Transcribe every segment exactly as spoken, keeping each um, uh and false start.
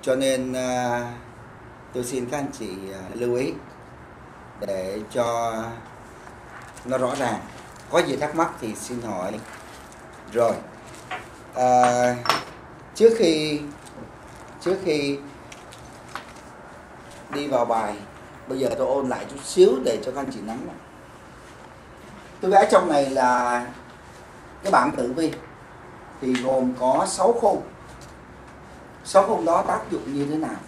Cho nên uh, tôi xin các anh chị uh, lưu ý để cho nó rõ ràng. Có gì thắc mắc thì xin hỏi. Rồi uh, trước khi trước khi đi vào bài, bây giờ tôi ôn lại chút xíu để cho các anh chị nắm. Tôi vẽ trong này là cái bảng tử vi thì gồm có sáu khung. Sáu khung đó tác dụng như thế nào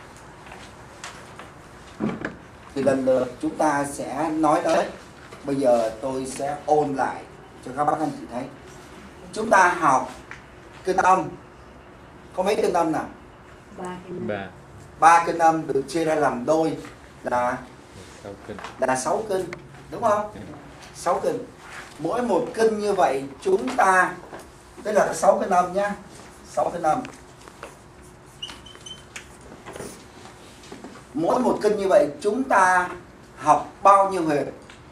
thì lần lượt chúng ta sẽ nói tới. Bây giờ tôi sẽ ôn lại cho các bác anh chị thấy. Chúng ta học kinh âm, có mấy kinh âm nào? Ba. Ba kinh âm được chia ra làm đôi là Sáu kinh. là sáu kinh, đúng không? Sáu kinh. Mỗi một kinh như vậy chúng ta, đây là sáu kinh âm nhá, sáu kinh âm. Mỗi một kinh như vậy chúng ta học bao nhiêu huyệt?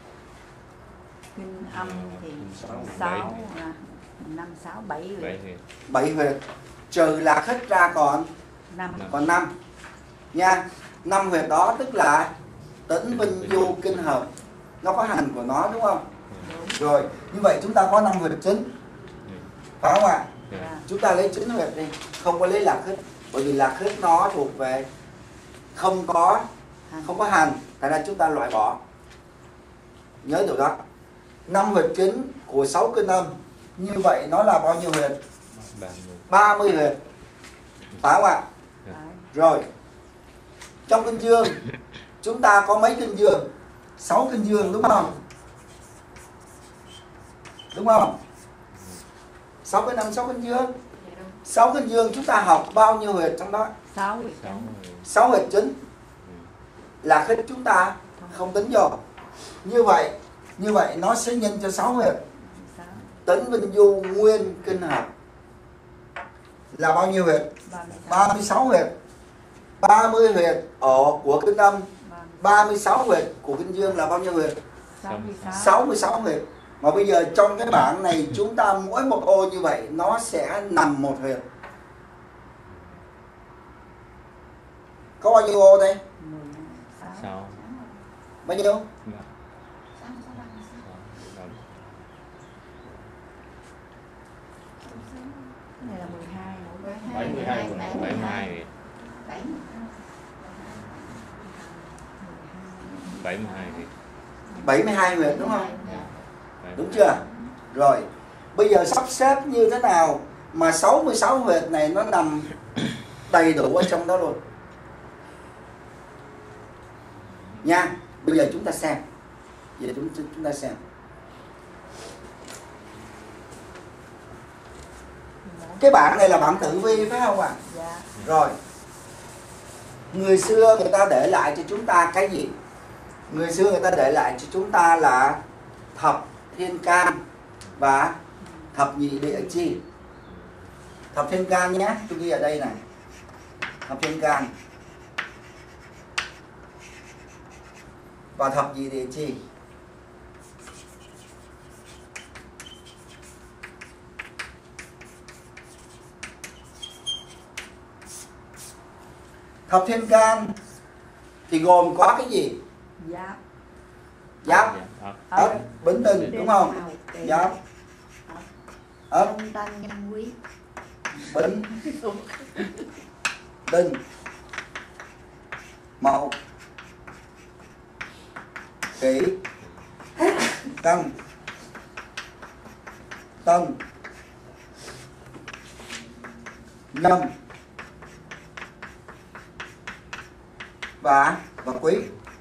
Kinh âm thì sáu, năm, sáu, bảy huyệt. Bảy huyệt. Trừ lạc khất ra còn năm. Còn năm nha. Năm huyệt đó tức là tĩnh vinh du kinh hợp, nó có hành của nó, đúng không? Rồi, như vậy chúng ta có năm huyệt chính, phải không ạ? Yeah. Chúng ta lấy chín huyệt đi, không có lấy lạc khất, bởi vì lạc khất nó thuộc về không có không có hành, thành ra chúng ta loại bỏ. Nhớ điều đó. Năm huyệt chính của sáu kinh âm, như vậy nó là bao nhiêu huyệt? ba mươi huyệt, phải không ạ? Yeah. Rồi, trong kinh dương chúng ta có mấy kinh dương? Sáu kinh dương, đúng không? Đúng không? Sáu kinh âm, sáu kinh dương. Sáu kinh dương chúng ta học bao nhiêu huyệt trong đó? Sáu huyệt chính. Sáu huyệt chính. Là khích chúng ta không tính vô. Như vậy, như vậy nó sẽ nhân cho sáu huyệt. Tĩnh vinh du nguyên kinh hợp là bao nhiêu huyệt? ba mươi sáu huyệt. ba mươi huyệt ở của kinh âm, ba mươi sáu huyệt của kinh dương là bao nhiêu huyệt? sáu mươi sáu huyệt. Mà bây giờ trong cái bảng này chúng ta mỗi một ô như vậy nó sẽ nằm một huyệt. Có bao nhiêu ô đây? sáu. Bao nhiêu? Này là mười hai. bảy mươi hai. bảy mươi hai. bảy mươi hai. bảy mươi hai huyệt, đúng không? Đúng chưa? Rồi, bây giờ sắp xếp như thế nào mà sáu mươi sáu huyệt này nó nằm đầy đủ ở trong đó luôn nha. Bây giờ chúng ta xem. Bây giờ chúng, chúng ta xem. Cái bảng này là bảng tử vi phải không ạ? À? Dạ. Rồi, người xưa người ta để lại cho chúng ta cái gì? Người xưa người ta để lại cho chúng ta là thập thiên can và thập nhị địa chi. Thập thiên can nhé, tôi ghi ở đây này. Thập thiên can và thập nhị địa chi. Thập thiên can thì gồm có cái gì? Giáp. Giáp, Ất, Bính, Đinh, đúng không? Giáp, Ất, Tân, Nhâm, Quý, Bính, Đinh, Mậu, Kỷ, Tân, Tân, Nhâm và và Quý.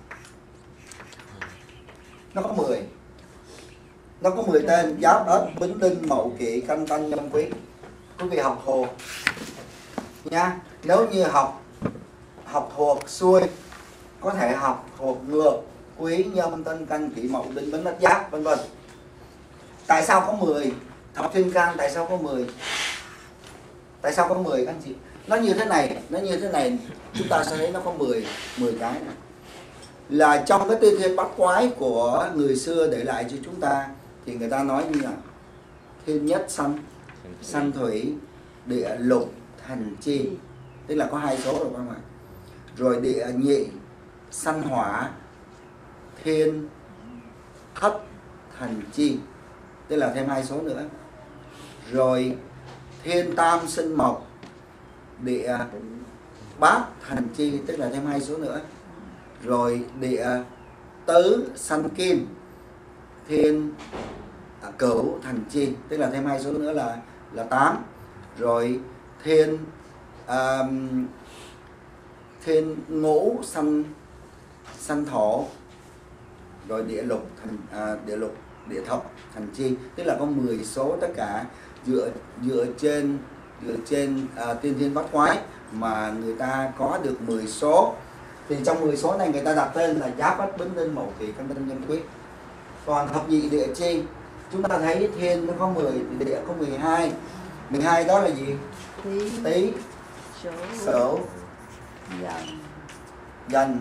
Nó có mười. Nó có mười tên: Giáp, Ất, Bính, Đinh, Mậu, Kỷ, Canh, Tân, Nhâm, Quý. Quý vị học thuộc nha. Nếu như học học thuộc xuôi, có thể học thuộc ngược Quý, Nhâm, Tân, Canh, Kỷ, Mậu, Đinh, Bính, Ất, Giáp, vân vân. Tại sao có mười? Thập thiên can tại sao có mười? Tại sao có mười các anh chị? Nó như thế này, nó như thế này, chúng ta sẽ thấy nó có mười, mười cái này. Là trong cái tiên thiên bát quái của người xưa để lại cho chúng ta thì người ta nói như là thiên nhất sanh, sanh thủy, địa lục, thành chi, tức là có hai số rồi các bạn. Rồi địa nhị sanh hỏa thiên thất thành chi, tức là thêm hai số nữa. Rồi thiên tam sinh mộc địa bát thành chi, tức là thêm hai số nữa. Rồi địa tứ sanh kim thiên cửu thành chi, tức là thêm hai số nữa là là tám. Rồi thiên um, thiên ngũ sanh sanh thổ, rồi địa lục thành à, địa lục địa thập thành chi, tức là có mười số tất cả, dựa dựa trên dựa trên à, tiên thiên bát quái mà người ta có được mười số. Thì trong mười số này người ta đặt tên là Giáp Ất Bính Đinh Mậu Kỷ Canh Tân Nhâm Quý. Còn thập nhị địa chi chúng ta thấy thiên nó có mười, địa có mười hai. mười hai đó là gì? Tý, Tý, Sửu, Sửu, Dần, Dần,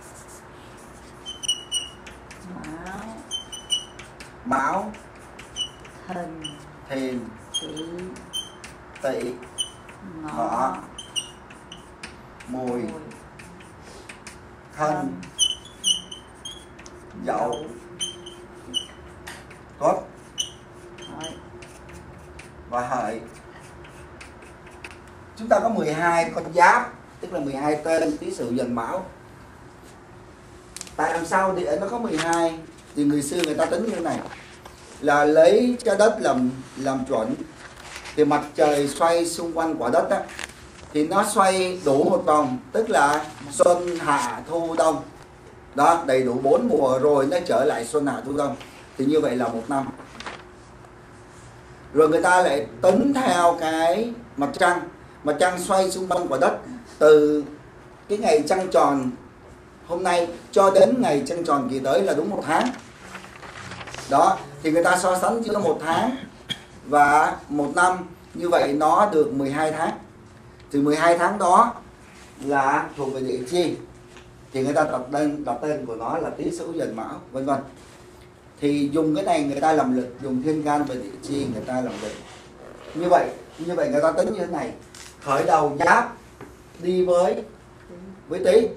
Mão, Mão, Thìn, Thìn, Tỵ, Tỵ, Ngọ, Ngọ, Mùi, Mùi, Thân, Dậu, Tuất Hợi. và Hợi. Chúng ta có mười hai con giáp, tức là mười hai tên Tý Sửu Dần Mão. Tại làm sao địa nó có mười hai? Thì người xưa người ta tính như thế này, là lấy trái đất làm làm chuẩn. Thì mặt trời xoay xung quanh quả đất á, thì nó xoay đủ một vòng, tức là xuân hạ thu đông. Đó, đầy đủ bốn mùa rồi nó trở lại xuân hạ thu đông. Thì như vậy là một năm. Rồi người ta lại tính theo cái mặt trăng. Mặt trăng xoay xung quanh quả đất từ cái ngày trăng tròn hôm nay cho đến ngày trăng tròn kỳ tới là đúng một tháng. Đó, thì người ta so sánh giữa một tháng và một năm, như vậy nó được mười hai tháng. Thì mười hai tháng đó là thuộc về địa chi, thì người ta đặt tên đặt tên của nó là Tý Sửu Dần Mão, vân vân. Thì dùng cái này người ta làm lịch, dùng thiên can về địa chi người ta làm lịch. Như vậy, như vậy người ta tính như thế này: khởi đầu Giáp đi với với Tý,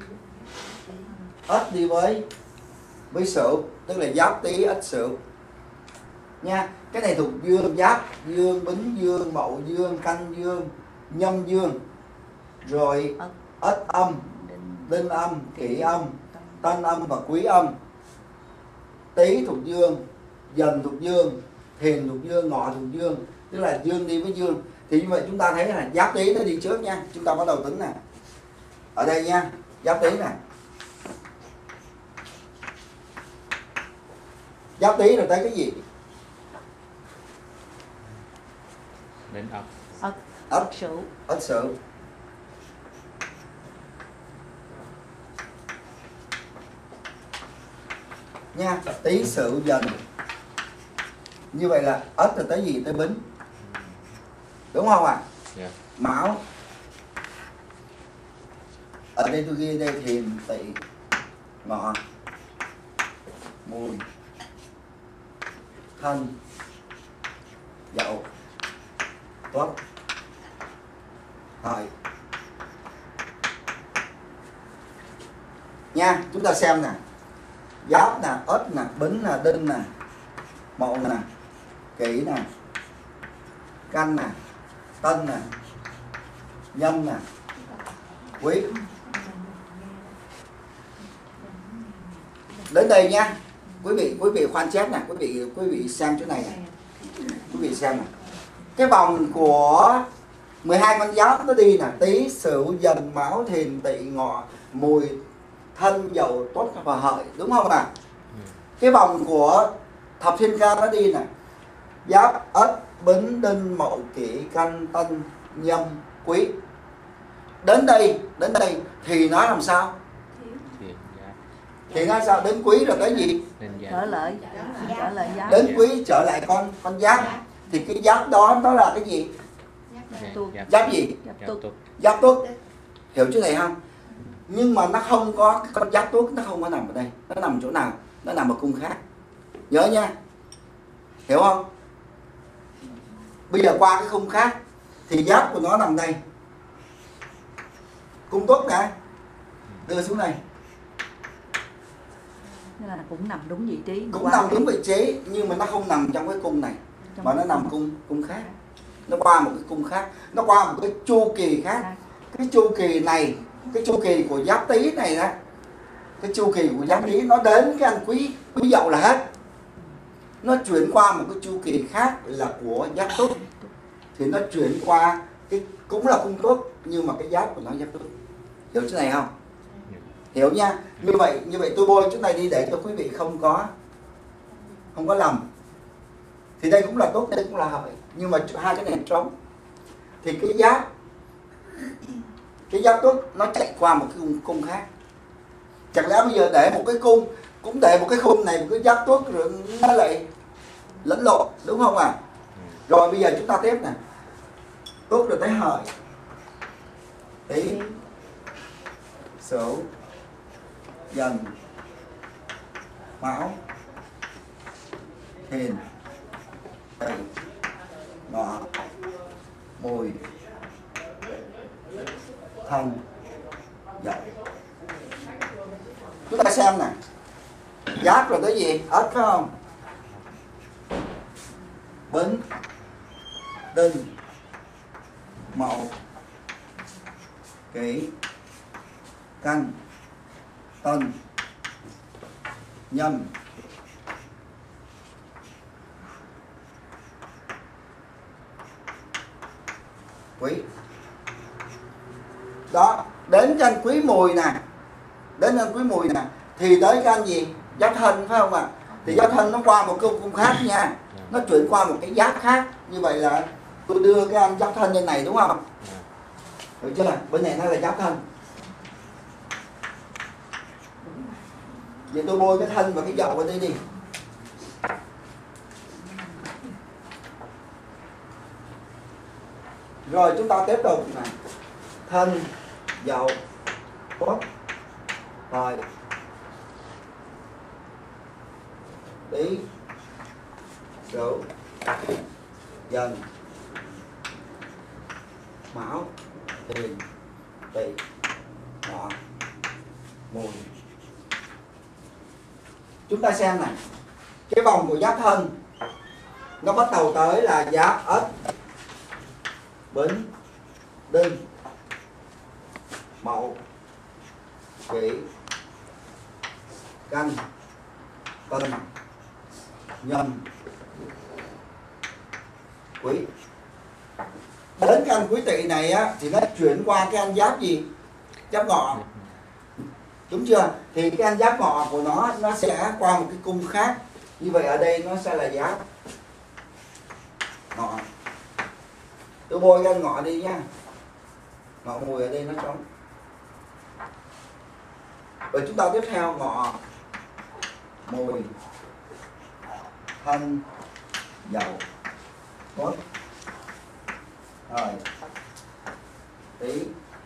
Ất đi với với Sửu, tức là Giáp Tý Ất Sửu nha. Cái này thuộc dương: Giáp dương, Bính dương, Mậu dương, Canh dương, Nhâm dương. Rồi Ất âm, Đinh âm, Kỷ âm, Tân âm và Quý âm. Tý thuộc dương, Dần thuộc dương, Thìn thuộc dương, Ngọ thuộc dương, tức là dương đi với dương. Thì như vậy chúng ta thấy là Giáp Tý nó đi trước nha. Chúng ta bắt đầu tính nè. Ở đây nha, Giáp Tý nè. Giáp Tý rồi tới cái gì? Đến Ất. Ất, Ất, Sửu, Ất Sửu. Nha, Tý Sửu Dần. Như vậy là Ất là tới gì? Tới Bính. Đúng không ạ? À? Yeah. Mão. Ở đây tôi ghi đây Thìn, Tỵ, Ngọ, Mùi, Thân, Dậu, Tuất, Hợi. Nha, chúng ta xem nè. Giáp nè, Ất nè, Bính nè, Đinh nè, Mậu nè, Kỷ nè, Canh nè, Tân nè, Nhâm nè, Quý. Đến đây nha. Quý vị quý vị khoan chép nè, quý vị quý vị xem chỗ này nè. Quý vị xem nè. Cái vòng của mười hai con giáp nó đi nè: Tý, Sửu, Dần, Mão, Thìn, Tỵ, Ngọ, Mùi, Thân, Dậu, Tuất và Hợi, đúng không ạ? À? Cái vòng của thập thiên can nó đi nè: Giáp, Ất, Bính, Đinh, Mậu, Kỷ, Canh, Tân, Nhâm, Quý. Đến đây, đến đây thì nó làm sao? Thiện Giáp. Thì nó sao? Đến Quý rồi tới gì? Đến trở Giáp. lại, trở lại Giáp, Đến Quý trở lại con con giáp. Thì cái giáp đó nó là cái gì? Giáp. Giáp gì? Giáp Giáp Tuất, Tuất. Giáp Tuất. Hiểu chỗ này không? Nhưng mà nó không có, con giáp Tuất nó không có nằm ở đây. Nó nằm chỗ nào? Nó nằm ở cung khác. Nhớ nha. Hiểu không? Bây giờ qua cái khung khác thì giáp của nó nằm đây. cung tuất nè, đưa xuống đây. Nên là cũng nằm đúng vị trí. Cũng nằm đúng vị trí nhưng mà nó không nằm trong cái cung này, trong mà nó nằm cung cung khác. Nó qua một cái cung khác, nó qua một cái chu kỳ khác. Cái chu kỳ này, cái chu kỳ của Giáp Tý này đó, cái chu kỳ của Giáp Tý nó đến cái anh Quý Quý Dậu là hết. Nó chuyển qua một cái chu kỳ khác là của Giáp Tuất, thì nó chuyển qua cái cũng là cung Tuất nhưng mà cái giáp của nó Giáp Tuất. Hiểu chỗ này không? Hiểu nha. Như vậy như vậy tôi bôi chỗ này đi để cho quý vị không có không có lầm. Thì đây cũng là tốt, đây cũng là hợi, nhưng mà hai cái này trống. Thì cái giáp cái Giáp Tuất nó chạy qua một cái cung, cung khác. Chẳng lẽ bây giờ để một cái cung, cũng để một cái khung này, một cái Giáp Tuất rồi nó lại lẫn lộn, đúng không ạ? À? Rồi bây giờ chúng ta tiếp nè. Tuất rồi tới hợi, Tý, Sửu, Dần, Mão, Thìn, Tỵ, Ngọ, Mùi, Thân, Dậu. Chúng ta xem nè. Giáp rồi tới gì? Ất phải không? Bính, Đinh, Mậu, Kỷ, Canh, Tân, Nhâm, Quý. Đó, đến cái anh Quý Mùi nè, đến anh Quý Mùi nè, thì tới cái anh gì? Giáp Thân phải không ạ? À? Thì Giáp Thân nó qua một cung cung khác nha, nó chuyển qua một cái giáp khác. Như vậy là tôi đưa cái anh Giáp Thân lên này, đúng không? Được chưa? Bên này nó là Giáp Thân. Vậy tôi bôi cái Thân và cái Dậu vào đây đi. Rồi chúng ta tiếp tục nè. Thân, Dậu, Tuất, Hợi, Tý, Sửu, Dần, Mão, Thìn, Tỵ, Ngọ, Mùi. Chúng ta xem này, cái vòng của Giáp Thân nó bắt đầu tới là Giáp Ất, Bính, Đinh, Mậu, Kỷ, Canh, Tân, Nhâm, Quý. Đến cái anh Quý Tỵ này á, thì nó chuyển qua cái anh Giáp gì? Giáp Ngọ. Đúng chưa? Thì cái anh Giáp Ngọ của nó nó sẽ qua một cái cung khác. Như vậy ở đây nó sẽ là Giáp Ngọ. Tôi bôi cái anh Ngọ đi nha. Ngọ Mùi ở đây nó trống. Rồi chúng ta tiếp theo Ngọ, Mùi, Thân, Dậu, Tuất, Hợi, Tý,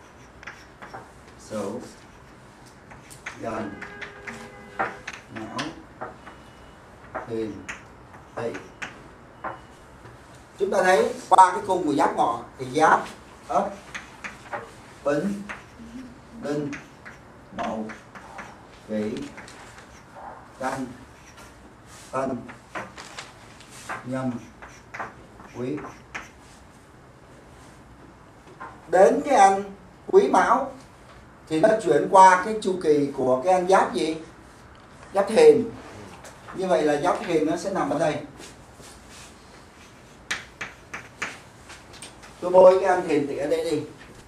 Sửu, Dần, Mão, Thìn, Tỵ. Chúng ta thấy qua cái cung của Giáp Ngọ thì Giáp, Ất, Bính, Đinh, Mậu, Kỷ, Canh, Tân, Nhâm, Quý. Đến cái anh Quý Mão thì nó chuyển qua cái chu kỳ của cái anh Giáp gì? Giáp Thìn. Như vậy là Giáp Thìn nó sẽ nằm ở đây. Tôi bôi cái anh Thìn Tỵ ở đây đi.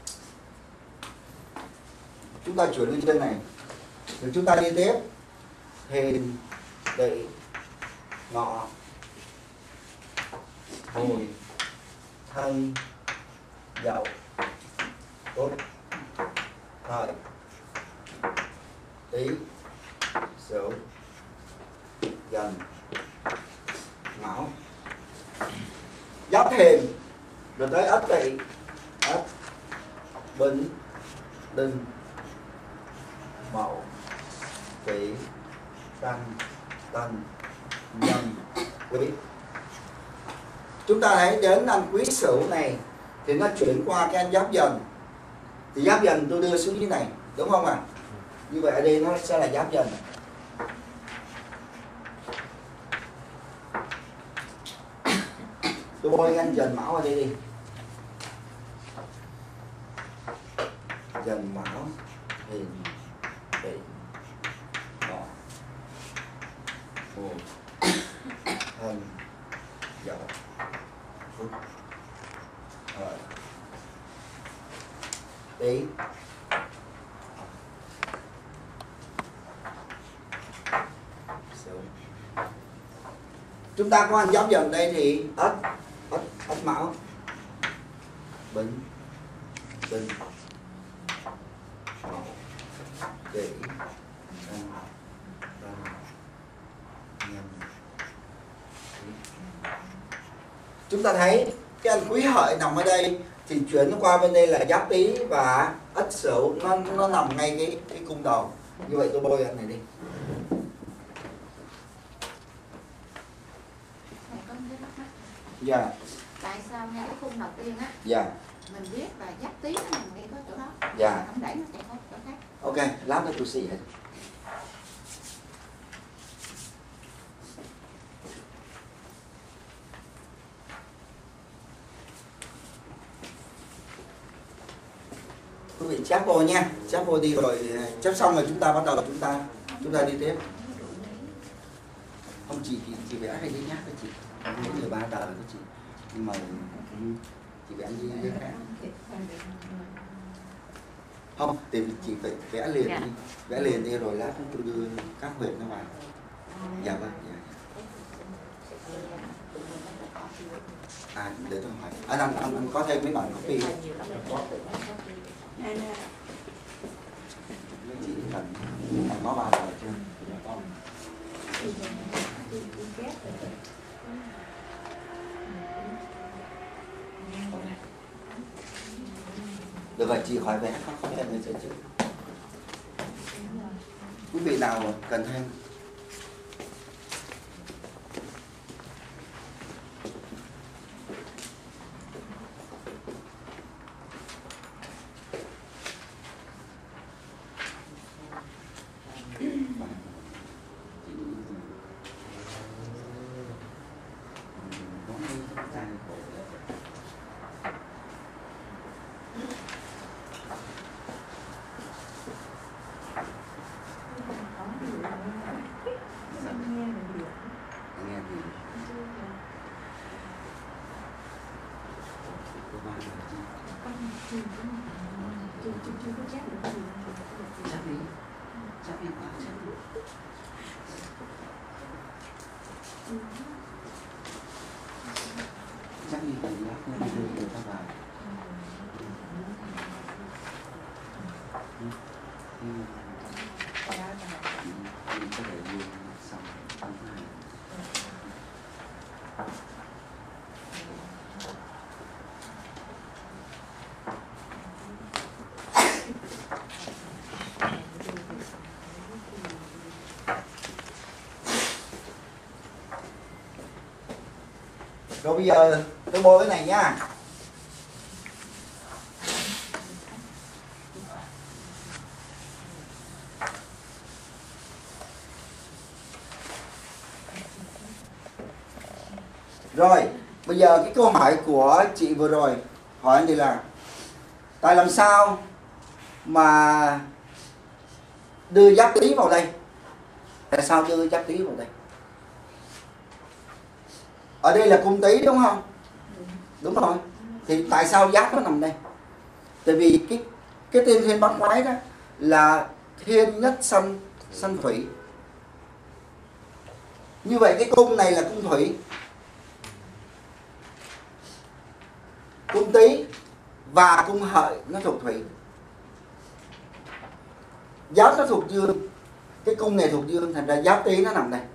Chúng ta chuyển lên trên này. Rồi chúng ta đi tiếp. Thìn, Tỵ, Ngọ, Mùi, Thân, Dậu, Tuất, Hợi, Tý, Sửu, Dần, Mão, Giáp Thìn. Rồi tới Ất Tỵ, Ất, Bính, Đinh, Mậu, Kỷ, Canh, Tân, Nhâm, Quý. Chúng ta thấy đến anh Quý Sửu này thì nó chuyển qua cái anh Giáp Dần. Thì giáp Dần tôi đưa xuống như này, đúng không ạ? À? Như vậy ở đây nó sẽ là giáp Dần. Tôi bôi anh Dần Mão ở đây đi. Dần Mão Thìn Tỵ Ngọ Mùi Thân Dậu Phúc Hợi Tý. Chúng ta có anh giáp Dần đây thì Ất, Ất, Ất Mão, Bính, Đinh, Mậu, Kỷ, Thân, Tân, Nhâm. Chúng ta thấy cái anh Quý Hợi nằm ở đây thì chuyển qua bên đây là Giáp Tý và Ất Sửu, nó nó nằm ngay cái cái cung đầu. Như vậy tôi bôi anh này đi. Dạ. Tại sao ngay cái khung đầu tiên á, dạ, mình viết là Giáp Tý nó nằm ngay cái chỗ đó, dạ, không đẩy nó chạy hết chỗ khác. Ok, lát nữa tôi xì hết. Quý vị chép vô nha, chép vô đi rồi chép xong rồi chúng ta bắt đầu chúng ta chúng ta đi tiếp. Không chị chị, chị vẽ hay đi nhát với chị, mỗi người ba tờ với chị, nhưng mà chị vẽ gì cái khác. Không, thì chị phải vẽ liền đi, vẽ liền đi rồi lát tôi đưa các huyệt nó vào. Dạ vâng. Dạ. À, để tôi hỏi, anh anh anh, anh có thêm mấy bản copy không? Chị cần có ba tờ chưa? Được rồi, chị khỏi vẽ không có thêm nữa chứ. Quý vị nào cần thêm? Chắc như vậy lát nữa đưa người ta vào. Mình có thể đưa xong xong này. Rồi bây giờ tôi bôi cái này nha. Rồi, bây giờ cái câu hỏi của chị vừa rồi hỏi anh thì là tại làm sao mà đưa Giáp Tý vào đây? Tại sao đưa Giáp Tý vào đây? Ở đây là cung Tý đúng không? Đúng rồi. Thì tại sao Giáp nó nằm đây? Tại vì cái cái tên thiên bát quái đó là thiên nhất sanh sanh thủy. Như vậy cái cung này là cung thủy. Cung Tý và cung Hợi nó thuộc thủy. Giáp nó thuộc dương. Cái cung này thuộc dương, thành ra Giáp Tý nó nằm đây.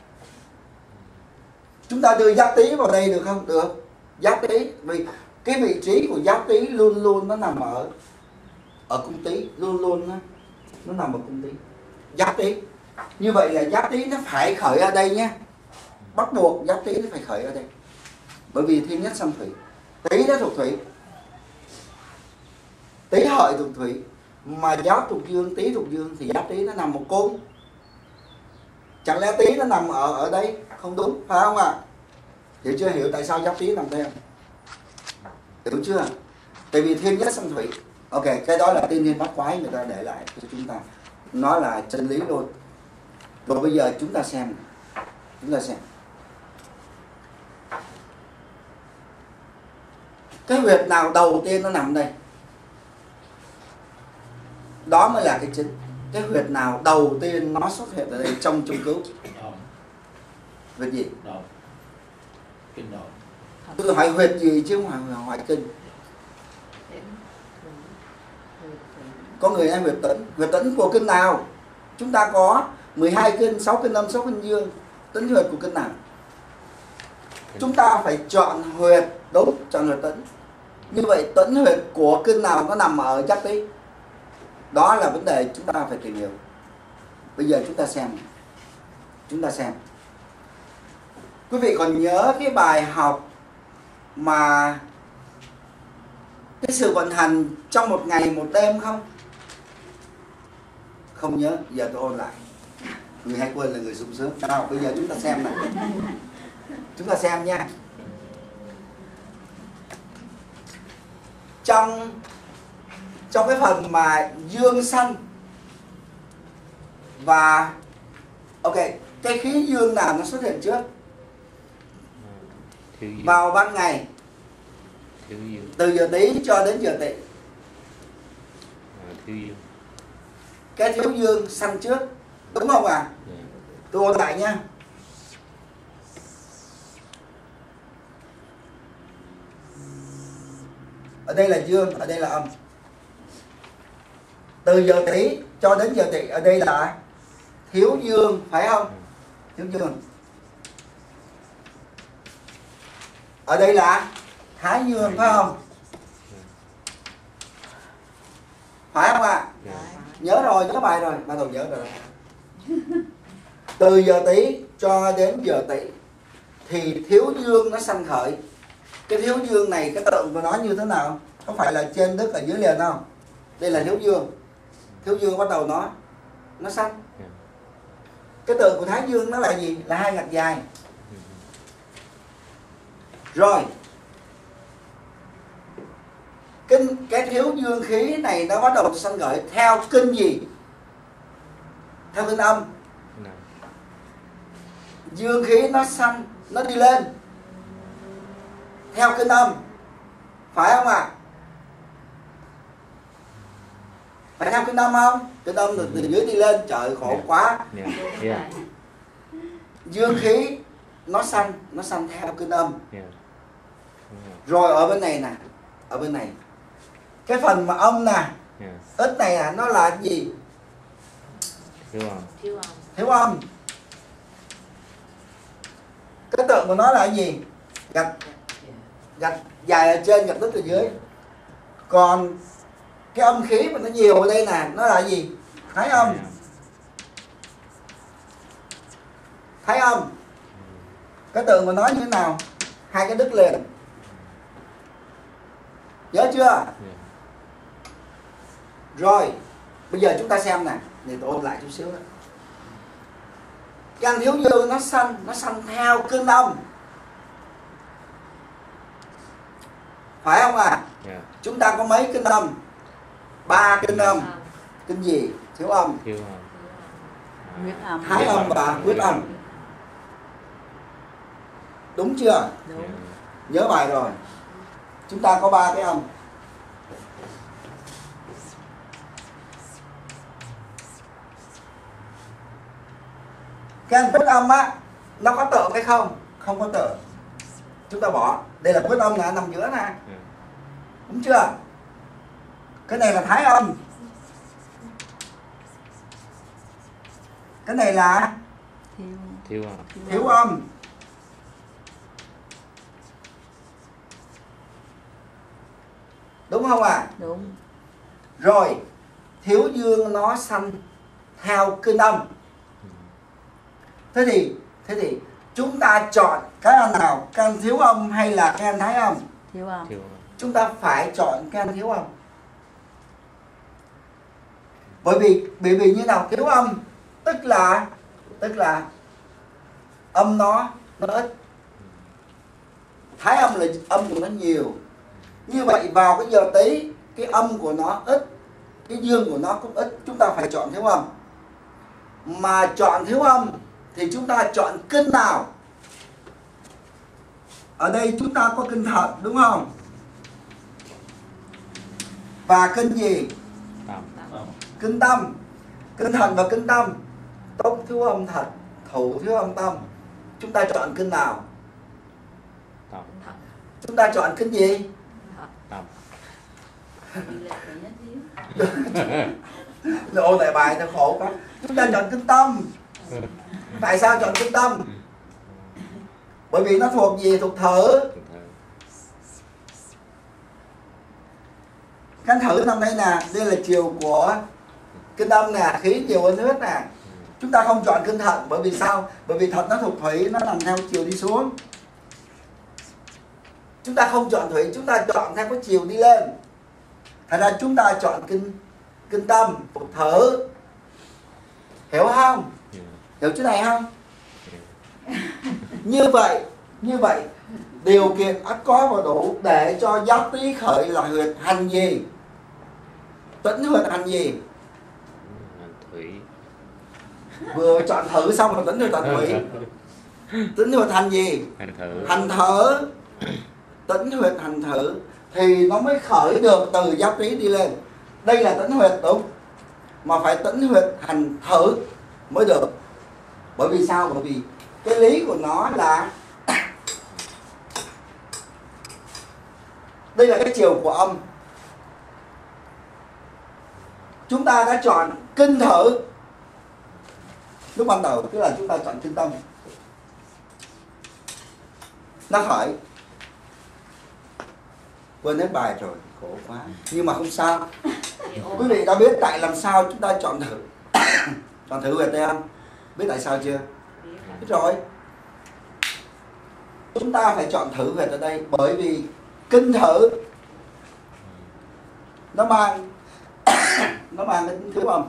Chúng ta đưa Giáp Tý vào đây được không? Được. Giáp Tý, vì cái vị trí của Giáp Tý luôn luôn nó nằm ở ở cung Tý, luôn luôn nó nó nằm ở cung Tý. Giáp Tý. Như vậy là Giáp Tý nó phải khởi ở đây nha. Bắt buộc Giáp Tý nó phải khởi ở đây. Bởi vì thiên nhất sanh thủy. Tý nó thuộc thủy. Tý Hợi thuộc thủy, mà Giáp thuộc dương, Tý thuộc dương thì Giáp Tý nó nằm một cung. Chẳng lẽ Tý nó nằm ở ở đây? Không đúng, phải không ạ? À? Hiểu chưa? Hiểu tại sao Giáp Tý nằm đây không? Hiểu chưa? Tại vì thiên nhất xung thủy. Ok, cái đó là tiên thiên bát quái người ta để lại cho chúng ta. Nó là chân lý luôn. Rồi bây giờ chúng ta xem. Chúng ta xem. Cái huyệt nào đầu tiên nó nằm đây? Đó mới là cái chính. Cái huyệt nào đầu tiên nó xuất hiện ở đây trong chung cứu? Huyệt gì? Đầu. Kinh đầu. Tôi hỏi huyệt gì chứ không hỏi, hỏi kinh. Có người hay huyệt tĩnh. Huyệt tĩnh của kinh nào? Chúng ta có mười hai kinh, sáu kinh âm, sáu kinh dương. Tĩnh huyệt của kinh nào? Chúng ta phải chọn huyệt. Đúng, chọn huyệt tĩnh. Như vậy tĩnh huyệt của kinh nào nó nằm ở Giáp Tý? Đó là vấn đề chúng ta phải tìm hiểu. Bây giờ chúng ta xem. Chúng ta xem. Quý vị còn nhớ cái bài học mà cái sự vận hành trong một ngày một đêm không? Không nhớ, giờ tôi ôn lại. Người hay quên là người sung sướng. Nào, bây giờ chúng ta xem này. Chúng ta xem nha. Trong trong cái phần mà dương sanh và ok, cái khí dương nào nó xuất hiện trước? Thiếu dương. Vào ban ngày. Thiếu dương. Từ giờ Tý cho đến giờ Tỵ. À, thiếu dương. Cái thiếu dương sanh trước, đúng không ạ? À? Yeah. Tôi ôn lại nha. Ở đây là dương, ở đây là âm. Từ giờ Tý cho đến giờ Tỵ, ở đây là thiếu dương, phải không? Thiếu dương. Ở đây là thái dương, phải không? Phải không ạ? À? Yeah. Nhớ rồi, nhớ bài rồi, bài đầu nhớ rồi. Từ giờ Tý cho đến giờ Tỵ thì thiếu dương nó sanh khởi. Cái thiếu dương này, cái tượng của nó như thế nào? Có phải là trên đất ở dưới liền không? Đây là thiếu dương. Thiếu dương bắt đầu nó nó sanh. Yeah. Cái tượng của thái dương nó là gì? Là hai ngạch dài. Rồi kinh cái thiếu dương khí này nó bắt đầu sanh khởi theo kinh gì? Theo kinh âm. No. Dương khí nó sanh, nó đi lên theo kinh âm, phải không ạ? À? Phải theo kinh âm không? Kinh âm từ, từ dưới đi lên, trời khổ Yeah. quá. Yeah. Yeah. Dương khí nó sanh, nó sanh theo kinh âm. Yeah. Rồi ở bên này nè, ở bên này cái phần mà âm nè, Yeah. ít này nè, nó là cái gì? Thiếu âm. Thiếu âm. Thiếu âm. Cái tượng của nó là cái gì? Gạch, gạch dài ở trên, gạch đất ở dưới. Còn cái âm khí mà nó nhiều ở đây nè, nó là cái gì? Thái âm. Yeah. Thái âm. Cái tượng của nó như thế nào? Hai cái đứt liền. Nhớ chưa? Yeah. Rồi, bây giờ chúng ta xem nè, để tôi ôn lại chút xíu đó. Cái ăn thiếu dương nó sanh, nó sanh theo kinh âm. Phải không à? Yeah. Chúng ta có mấy kinh âm? Ba kinh âm. Kinh gì? Thiếu âm, Thiếu âm. Huyết âm. thái âm và huyết âm. Đúng chưa? Đúng. Yeah. Nhớ bài rồi. Chúng ta có ba cái âm. Cái anh quyết âm á, nó có tượng hay không? Không có tượng. Chúng ta bỏ. Đây là quyết âm là nằm giữa nè. Yeah. Đúng chưa? Cái này là thái âm. Cái này là Thiếu. Thiếu âm. thiếu âm. Đúng không ạ? À? Đúng. Rồi, thiếu dương nó sanh theo kinh âm. Thế thì, thế thì chúng ta chọn cái anh nào? Cái anh thiếu âm hay là cái anh thái âm? Thiếu âm. Thiếu âm. Chúng ta phải chọn cái anh thiếu âm. Bởi vì bởi vì như nào, thiếu âm tức là tức là âm nó nó ít, thái âm là âm của nó nhiều. Như vậy vào cái giờ tí cái âm của nó ít, cái dương của nó cũng ít, chúng ta phải chọn thiếu âm. Mà chọn thiếu âm thì chúng ta chọn kinh nào? Ở đây chúng ta có kinh thận đúng không? Và kinh gì? Tâm. Kinh tâm. Kinh thận và kinh tâm. Tốc thiếu âm thận, thủ thiếu âm tâm. Chúng ta chọn kinh nào? Tâm. Chúng ta chọn kinh gì? Tâm. Ôn lại bài thật khổ quá. Chúng ta chọn kinh tâm. Tại sao chọn kinh tâm? Bởi vì nó thuộc gì? Thuộc thở. Khán thử năm nay nè, đây là chiều của kinh âm nè, khí chiều ở nước nè. Chúng ta không chọn kinh thận, bởi vì sao? Bởi vì thận nó thuộc thủy, nó nằm theo chiều đi xuống. Chúng ta không chọn thủy, chúng ta chọn theo cái chiều đi lên. Thành ra chúng ta chọn kinh kinh tâm, thuộc thở. Hiểu không? Hiểu chỗ này không? Như vậy, như vậy điều kiện ắt có và đủ để cho giáp tý khởi là huyệt hành gì? Tĩnh huyệt hành gì? Hành thủy. Vừa chọn thử xong rồi tĩnh huyệt hành thủy. Tĩnh huyệt hành gì? Hành thử. Hành thở. Tĩnh huyệt hành thử thì nó mới khởi được từ giáp tý đi lên. Đây là tĩnh huyệt đúng, mà phải tĩnh huyệt hành thử mới được. Bởi vì sao? Bởi vì cái lý của nó là đây là cái chiều của âm. Chúng ta đã chọn kinh thử lúc ban đầu, tức là chúng ta chọn kinh tâm. Nó khởi. Quên hết bài rồi, khổ quá. Nhưng mà không sao. Quý vị đã biết tại làm sao chúng ta chọn thử chọn thử huyệt đây không? Biết tại sao chưa? Biết rồi. Chúng ta phải chọn thử huyệt ở đây bởi vì kinh thử nó mang nó mang cái tính thiếu âm.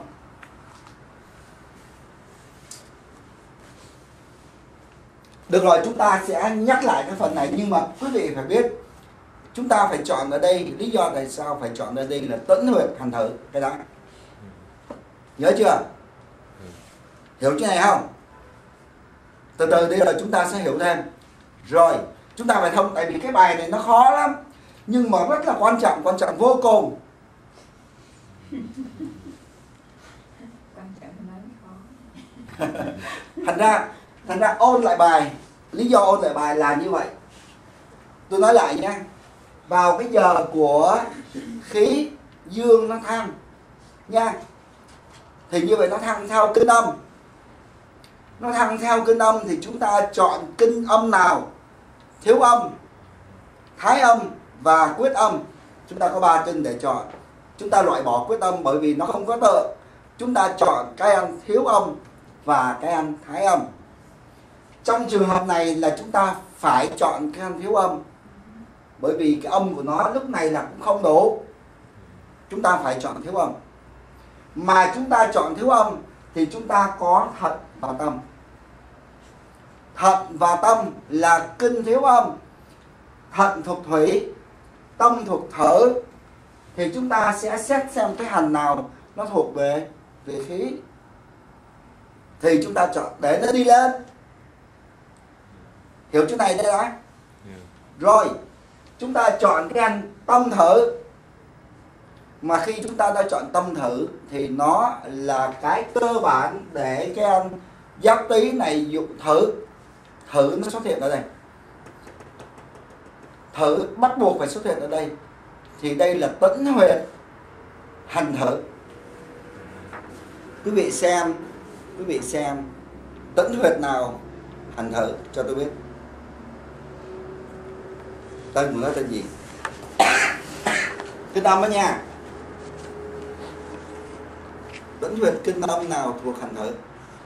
Được rồi, chúng ta sẽ nhắc lại cái phần này, nhưng mà quý vị phải biết chúng ta phải chọn ở đây. Lý do tại sao phải chọn ở đây là tĩnh huyệt hành thử. Cái đó nhớ chưa? Hiểu cái này không? Từ từ đây là chúng ta sẽ hiểu thêm. Rồi chúng ta phải thông, tại vì cái bài này nó khó lắm nhưng mà rất là quan trọng, quan trọng vô cùng. thành ra thành ra ôn lại bài. Lý do ôn lại bài là như vậy. Tôi nói lại nha. Vào cái giờ của khí dương nó thăng nha, thì như vậy nó thăng theo kinh âm. Nó thăng theo kinh âm thì chúng ta chọn kinh âm nào? Thiếu âm, thái âm và quyết âm. Chúng ta có ba kinh để chọn. Chúng ta loại bỏ quyết âm bởi vì nó không có tượng. Chúng ta chọn cái ăn thiếu âm và cái ăn thái âm. Trong trường hợp này là chúng ta phải chọn cái ăn thiếu âm, bởi vì cái âm của nó lúc này là cũng không đủ. Chúng ta phải chọn thiếu âm. Mà chúng ta chọn thiếu âm thì chúng ta có thận và tâm. Thận và tâm là kinh thiếu âm. Thận thuộc thủy, tâm thuộc thở. Thì chúng ta sẽ xét xem cái hành nào nó thuộc về về khí, thì chúng ta chọn để nó đi lên. Hiểu chỗ này đây đã. Rồi chúng ta chọn cái ăn tâm thử. Mà khi chúng ta đã chọn tâm thử thì nó là cái cơ bản để cái ăn giáp tý này dụng thử. Thử nó xuất hiện ở đây. Thử bắt buộc phải xuất hiện ở đây. Thì đây là tĩnh huyệt hành thử. Quý vị xem, quý vị xem tĩnh huyệt nào hành thử cho tôi biết. Tên của nó tên gì? Kinh âm đó nha. Tĩnh huyệt kinh âm nào thuộc hành thử?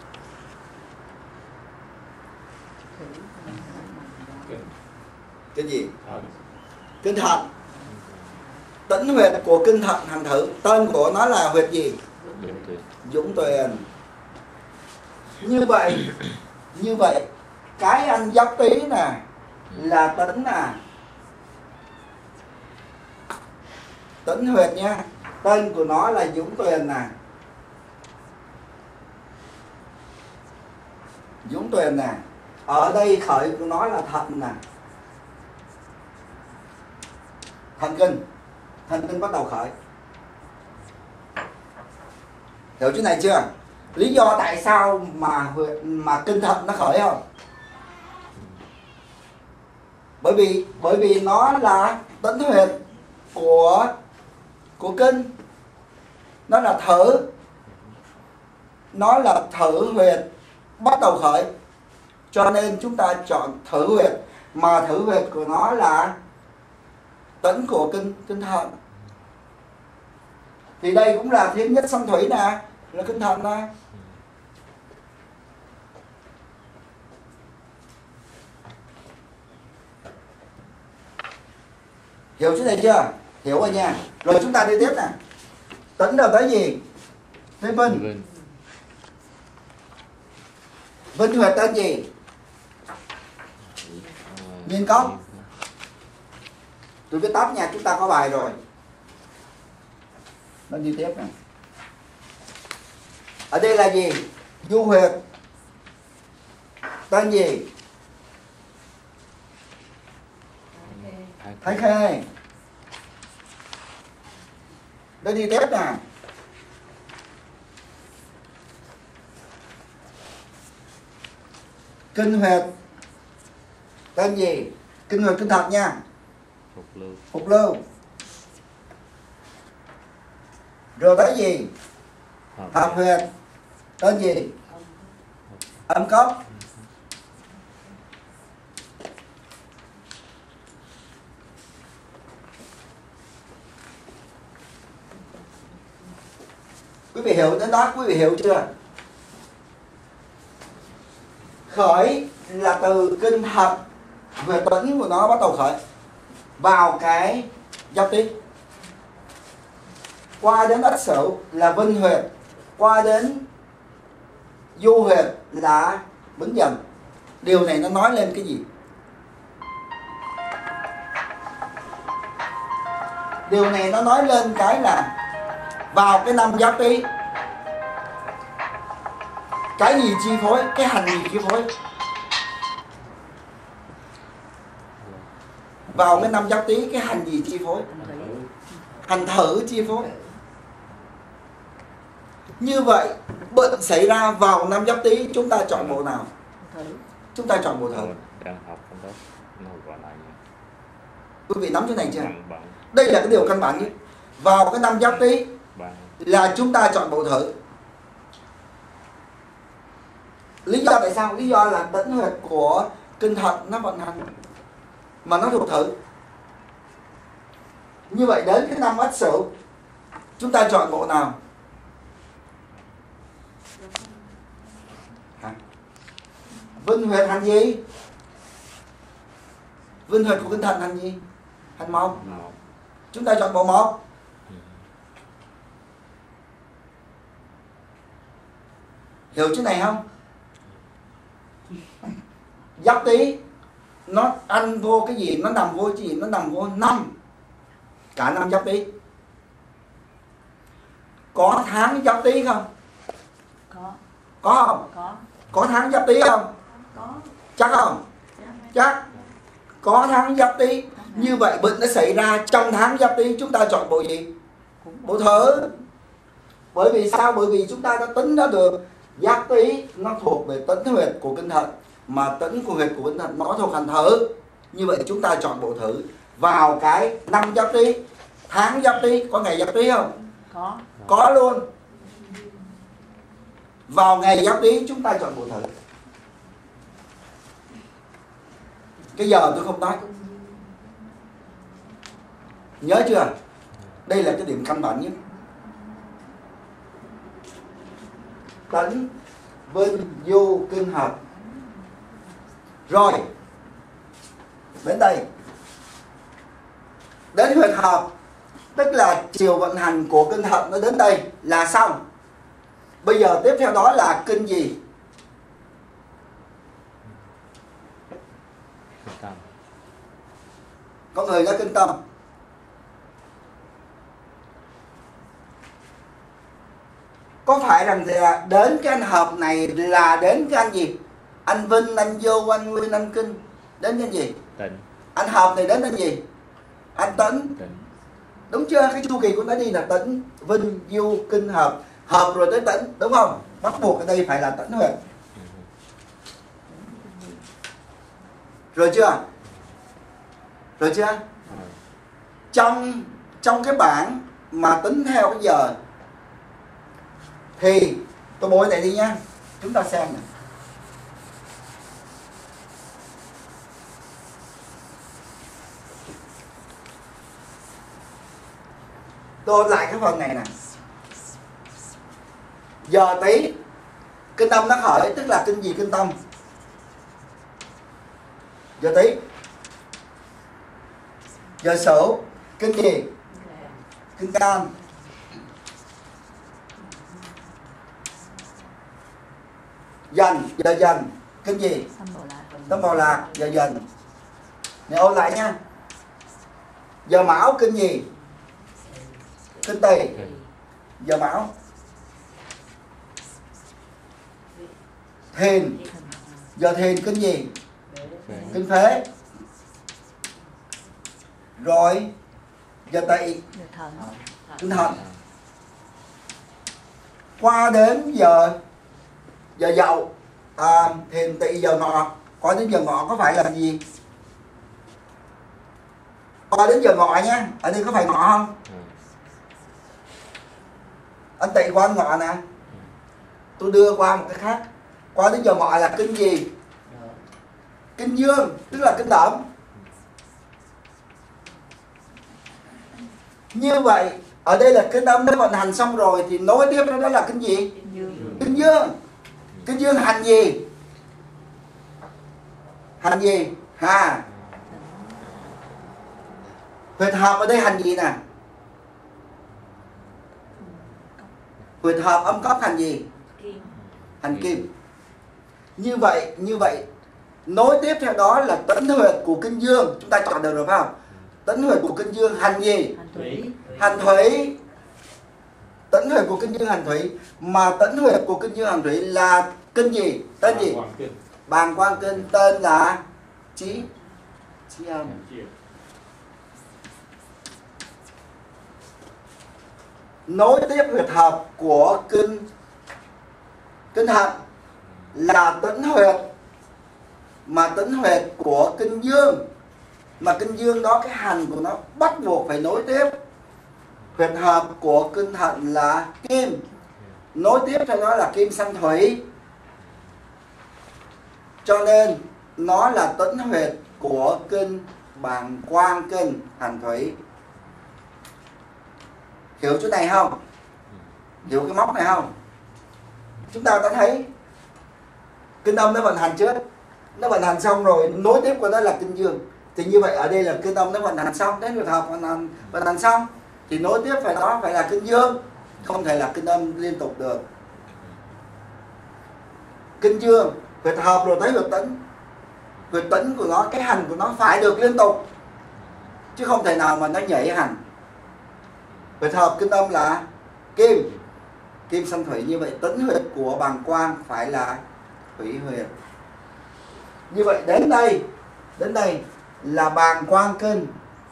Cái gì? Kinh thận. Tĩnh huyệt của kinh thận hành thử, tên của nó là huyệt gì? Dũng Tuyền. Dũng Tuyền. Như vậy, như vậy cái anh Giáp Tý nè là Tấn nè, Tấn Huyệt nha, tên của nó là Dũng Tuyền nè, Dũng Tuyền nè. Ở đây khởi của nó là Thận nè, Thận Kinh, Thận Kinh bắt đầu khởi. Hiểu chỗ này chưa? Lý do tại sao mà mà kinh Thận nó khởi không? Bởi vì bởi vì nó là Tấn Huyệt của của kinh, nó là thử, nó là thử huyệt bắt đầu khởi, cho nên chúng ta chọn thử huyệt, mà thử huyệt của nó là Tấn của kinh kinh Thận. Thì đây cũng là thiên nhất song thủy nè, là kinh Thận nè. Hiểu chỗ này chưa? Hiểu rồi nha. Rồi chúng ta đi tiếp nè. Tấn đầu tới gì? Tới Vinh. Vinh. Vinh huyệt tên gì? Nhiên Cốc. Tôi viết tắt nha, chúng ta có bài rồi. Nó đi tiếp nè. Ở đây là gì? Du huyệt tên gì? Thái Khê. Nó đi tiếp nè. Kinh huyệt tên gì? Kinh huyệt kinh Thận nha. Phục Lưu. Phục Lưu. Rồi tới gì? Hợp huyệt tên gì? Âm Cốc. Quý vị hiểu đến đó, quý vị hiểu chưa? Khởi là từ kinh Thận, huyệt Tấn của nó bắt đầu khởi vào cái Giáp Tý, qua đến Ất Sửu là Vinh huyệt, qua đến Du huyệt là Bính Dần. Điều này nó nói lên cái gì? Điều này nó nói lên cái là vào cái năm Giáp Tý, cái gì chi phối? Cái hành gì chi phối? Vào cái năm Giáp Tý, cái hành gì chi phối? Hành thử chi phối. Như vậy bệnh xảy ra vào năm Giáp Tý, chúng ta chọn bộ nào? Chúng ta chọn bộ thử. Đang học không đó, nó gọi lại nha. Quý vị nắm chỗ này chưa? Bằng, bằng, Đây là cái điều căn bản nhất. Vào cái năm Giáp Tý bằng. là chúng ta chọn bộ thử. Lý do tại sao? Lý do là tấn huyệt của kinh Thận nó vận hành mà nó thuộc thử. Như vậy đến cái năm Ất Sửu chúng ta chọn bộ nào? Hả? Vinh huyệt hành gì? Vinh huyệt của kinh Thận hành gì? Hành một. Chúng ta chọn bộ một. Hiểu chỗ này không? Giáp Tý nó ăn vô cái gì, nó nằm vô cái gì, nó nằm vô năm, cả năm Giáp Tý. Có tháng Giáp Tý không? Có. Có không? Có. Có tháng Giáp Tý không? Có. Chắc không? Chắc. Có tháng Giáp Tý. Như vậy bệnh nó xảy ra trong tháng Giáp Tý, chúng ta chọn bộ gì? Bộ thử. Bởi vì sao? Bởi vì chúng ta đã tính ra được Giáp Tý nó thuộc về tấn huyệt của kinh Thận, mà tấn của huyệt của kinh Thận nó thuộc hành thử. Như vậy chúng ta chọn bộ thử vào cái năm Giáp Tý, tháng Giáp Tý. Có ngày Giáp Tý không? Có. Có luôn. Vào ngày Giáp Tý chúng ta chọn bộ thử. Cái giờ tôi không nói. Nhớ chưa? Đây là cái điểm căn bản nhất. Tấn, Vinh, Du, kinh Hợp. Rồi đến đây, đến huyệt Hợp, tức là chiều vận hành của kinh Thận nó đến đây là xong. Bây giờ tiếp theo đó là kinh gì? Kinh tâm. Có người nói kinh tâm. Có phải rằng là đến cái anh hợp này là đến cái anh gì? Anh Vinh, anh Vô, anh Nguyên, anh Kinh. Đến cái gì? Tịnh. Anh hợp này đến anh gì? Anh Tấn. Tịnh. Đúng chưa? Cái chu kỳ của nó đi là Tấn, Vinh, Du, Kinh, hợp. Hợp rồi tới Tấn, đúng không? Bắt buộc ở đây phải là Tấn huyệt. Rồi chưa? Rồi chưa? Trong trong cái bảng mà tính theo cái giờ thì tôi bôi này đi nha. Chúng ta xem này. Tôi lại cái phần này nè. Giờ tí kinh tâm nó khởi, tức là kinh gì kinh tâm? Giờ tí. Giờ sửu kinh gì? Kinh can. Dần, giờ dần kinh gì? Tâm bồ lạc, giờ dần. Này ôn lại nha. Giờ mão kinh gì? Kinh tỵ. Giờ mão. Thìn. Giờ thìn kinh gì? Kinh phế. Rồi giờ tỵ kinh thận. Qua đến giờ giờ dậu, à, thìn tỵ giờ ngọ. Qua đến giờ ngọ có phải là gì? Qua đến giờ ngọ nhé. Ở đây có phải ngọ không? Anh tỵ qua anh ngọ nè. Tôi đưa qua một cái khác. Qua đến giờ ngọ là kinh gì? Kinh dương, tức là kinh đỡm. Như vậy ở đây là kinh âm đã vận hành xong rồi thì nối tiếp đó, đó là kinh gì? Kinh dương. Kinh dương hành gì? Hành gì? Hà. Huyệt hợp ở đây hành gì nè? Huyệt hợp âm cốc hành gì? Hành kim. Như vậy, như vậy nối tiếp theo đó là tấn huyệt của kinh dương. Chúng ta chọn được rồi phải không? Tấn huyệt của kinh dương hành gì? Hành thủy. Hành thủy. Tấn huyệt của kinh dương hành thủy. Mà tấn huyệt của kinh dương hành thủy là kinh gì? Tên gì? Bàng quang kinh. Tên là Trí Trí âm. Nối tiếp huyệt hợp của kinh Kinh thận là tấn huyệt. Mà tấn huyệt của kinh dương, mà kinh dương đó cái hành của nó bắt buộc phải nối tiếp. Huyệt hợp của kinh thận là kim. Nối tiếp cho nó là kim sinh thủy. Cho nên nó là tấn huyệt của kinh bàng quang kinh hành thủy. Hiểu chỗ này không? Hiểu cái móc này không? Chúng ta đã thấy kinh âm nó vận hành trước, nó vận hành xong rồi nối tiếp của nó là kinh dương. Thì như vậy ở đây là kinh âm nó vận hành xong, đến huyệt hợp vận hành, vận hành xong thì nối tiếp phải đó phải là kinh dương, không thể là kinh âm liên tục được. Kinh dương huyệt hợp rồi tới huyệt tấn. Huyệt tấn của nó, cái hành của nó phải được liên tục, chứ không thể nào mà nó nhảy hành. Huyệt hợp kinh âm là kim, kim sinh thủy. Như vậy tấn huyệt của bàng quang phải là thủy huyệt. Như vậy đến đây, đến đây là bàng quang kinh.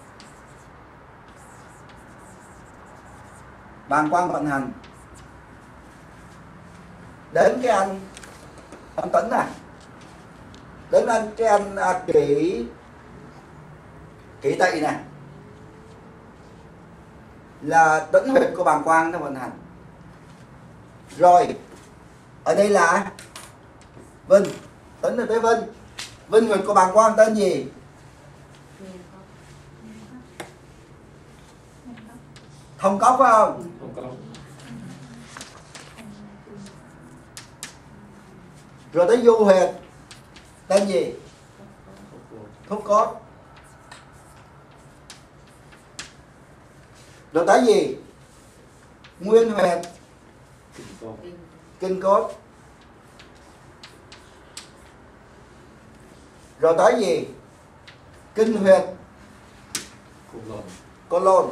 Bàng quang vận hành. Đến cái anh anh Tấn này, đến anh cái anh à, kỷ kỷ tỵ này là tấn huyệt của bàng quang nó vận hành. Rồi ở đây là Vinh, Tấn là tới Vinh. Vinh huyệt của bàng quang tên gì? Thông cốc phải không? Rồi tới Du huyệt tên gì? Thúc cốt. Rồi tới gì? Nguyên huyệt kinh cốt, kinh cốt. Rồi tới gì? Kinh huyệt colon, colon.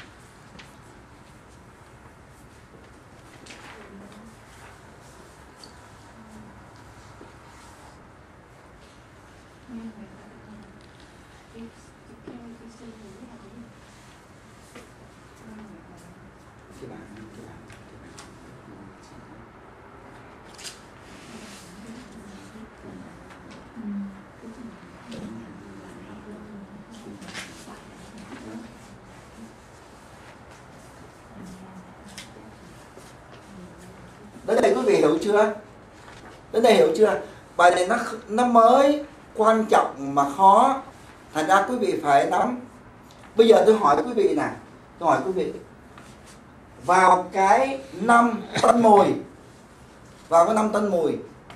Đến đây quý vị hiểu chưa? Đến đây hiểu chưa? Bài này nó nó mới quan trọng mà khó, thành ra quý vị phải nắm. Bây giờ tôi hỏi quý vị nè, tôi hỏi quý vị, vào cái năm Tân Mùi, vào cái năm Tân Mùi,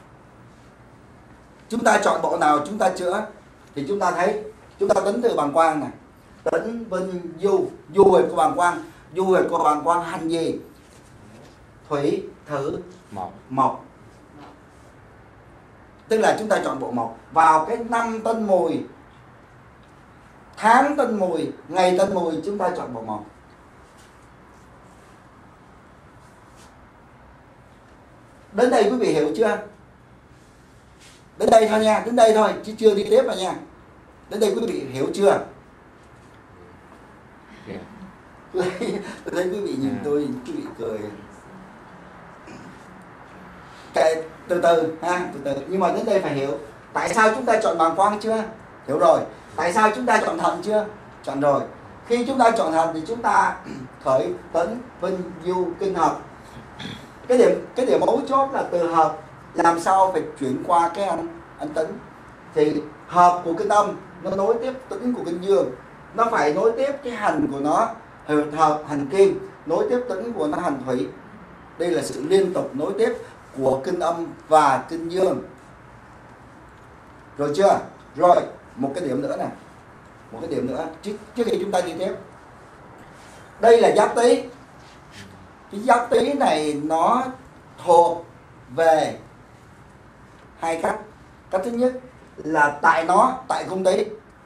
chúng ta chọn bộ nào chúng ta chữa? Thì chúng ta thấy, chúng ta tính từ bàng quang này, tính vinh du, du huyệt của bàng quang, du huyệt của bàng quang hành gì? Thủy, thử, Mộc. mộc. Tức là chúng ta chọn bộ mộc. Vào cái năm Tân Mùi, tháng Tân Mùi, ngày Tân Mùi, chúng ta chọn bộ mộc. Đến đây quý vị hiểu chưa? Đến đây thôi nha, đến đây thôi, chứ chưa đi tiếp rồi nha. Đến đây quý vị hiểu chưa? Yeah. Tôi thấy, tôi thấy quý vị nhìn À. tôi, quý vị cười. Cái, từ từ ha, từ từ. Nhưng mà đến đây phải hiểu tại sao chúng ta chọn bàng quang chưa? Hiểu rồi. Tại sao chúng ta chọn thận chưa? Chọn rồi. Khi chúng ta chọn thận thì chúng ta khởi tấn vinh du kinh hợp. Cái điểm cái điểm mấu chốt là từ hợp làm sao phải chuyển qua cái anh anh tấn. Thì hợp của kinh âm nó nối tiếp tấn của kinh dương, nó phải nối tiếp cái hành của nó, hợp hành kim, nối tiếp tấn của nó hành thủy. Đây là sự liên tục nối tiếp của kinh âm và kinh dương. Rồi chưa? Rồi, một cái điểm nữa nè. Một cái điểm nữa trước, trước khi chúng ta đi tiếp. Đây là giáp tý. Cái giáp tý này nó thuộc về hai cách. Cách thứ nhất là tại nó, tại cung tý.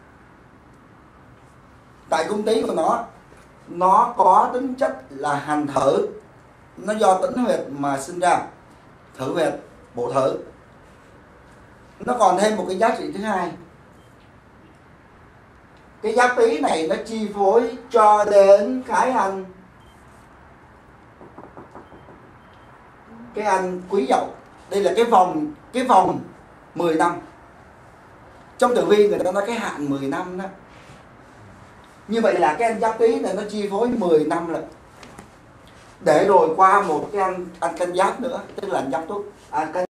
Tại cung tý của nó, nó có tính chất là hành thử. Nó do tĩnh huyệt mà sinh ra. Thử huyệt, bộ thử. Nó còn thêm một cái giá trị thứ hai. Cái giáp tý này nó chi phối cho đến cái anh cái anh Quý Dậu. Đây là cái vòng cái vòng mười năm. Trong tử vi người ta nói cái hạn mười năm đó. Như vậy là cái anh giáp tý này nó chi phối mười năm rồi. Để rồi qua một cái anh anh canh giáp nữa, tức là anh giáp tuất, anh canh